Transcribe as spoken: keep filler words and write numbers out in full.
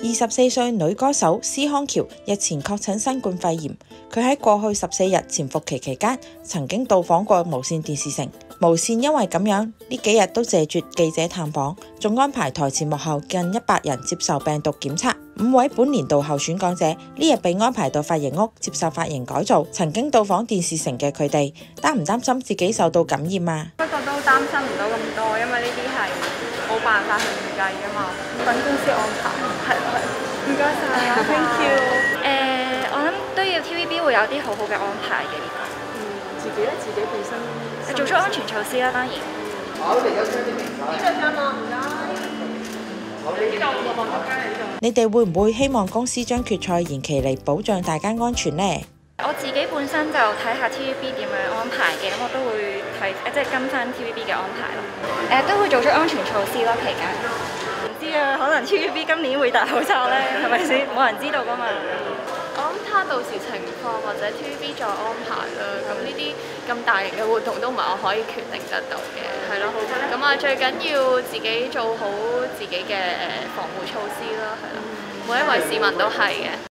二十四歲女歌手施康橋日前確診新冠肺炎，佢喺過去十四日潛伏期期間曾經到訪過無線電視城。無線因為咁樣呢幾日都謝絕記者探訪，仲安排台前幕後近一百人接受病毒檢測。五位本年度候選港姐呢日被安排到髮型屋接受髮型改造。曾經到訪電視城嘅佢哋，擔唔擔心自己受到感染啊？ 不過都擔心唔到咁多，因為呢啲係冇辦法去預計㗎嘛。揾公司安排，係咯係。唔該晒啊 ，thank you。 誒、呃，我諗都要 T V B 會有啲好好嘅安排嘅。 嗯，自己咧，自己本身做出安全措施啦，當然。 好，嚟咗張啲名牌。呢張啊，唔該。呢度望望中間嚟呢度。 你哋會唔會希望公司將決賽延期嚟保障大家安全呢？ 我自己本身就睇下 T V B 點樣安排嘅，咁我都會睇誒，即係跟翻 T V B 嘅安排咯。誒、呃，都會做出安全措施咯，期間。唔知啊，可能 T V B 今年會戴口罩咧，係咪先？冇人知道噶嘛。 我諗睇到時情況或者 T V B 再安排啦。咁呢啲咁大型嘅活動都唔係我可以決定得到嘅，係咯。咁啊，最緊要自己做好自己嘅誒防護措施啦，係咯。每一位市民都係嘅。